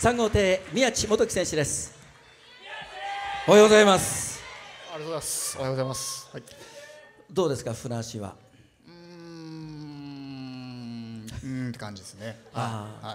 3号艇宮地元樹選手です。おはようございます。 ありがとうございます。おはようございます。はい、 どうですか、船足は。 って感じですね。 はい、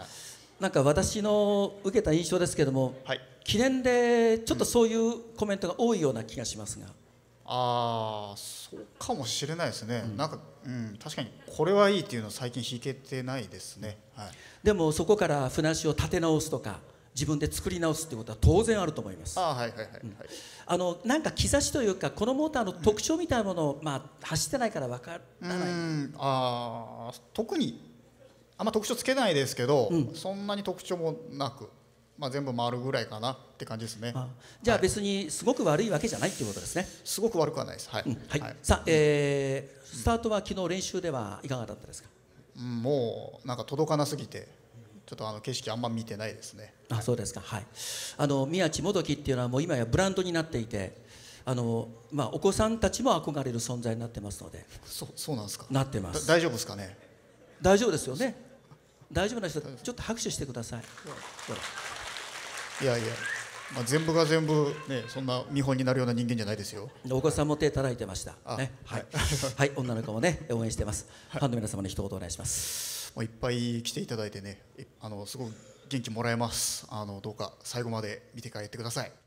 なんか私の受けた印象ですけども、はい、記念でちょっとそういうコメントが多いような気がしますが。 そうかもしれないですね。なんか、確かにこれはいいっていうのを最近弾けてないですね。はい、 でもそこから船足を立て直すとか自分で作り直すってことは当然あると思います。なんか兆しというか、このモーターの特徴みたいなものを、走ってないから分からない。 特にあんま特徴つけないですけど、そんなに特徴もなく、全部回るぐらいかなって感じですね。 じゃあ別にすごく悪いわけじゃないっていうことですね。 すごく悪くはないです。はい。 さあ、スタートは昨日練習ではいかがだったですか。 もうなんか届かなすぎてちょっと景色あんま見てないですね。 そうですか。はい。宮地元樹っていうのはもう今やブランドになっていて、お子さんたちも憧れる存在になってますので。 そうなんですか。 なってます。 大丈夫ですかね。 大丈夫ですよね。大丈夫な人ちょっと拍手してください。 いやいや、全部が全部ね、そんな見本になるような人間じゃないですよ。 お子さんも手叩いてましたね。はい、はい、女の子もね応援してます。ファンの皆様に一言お願いします。 いっぱい来ていただいてね、すごく元気もらえます。どうか最後まで見て帰ってください。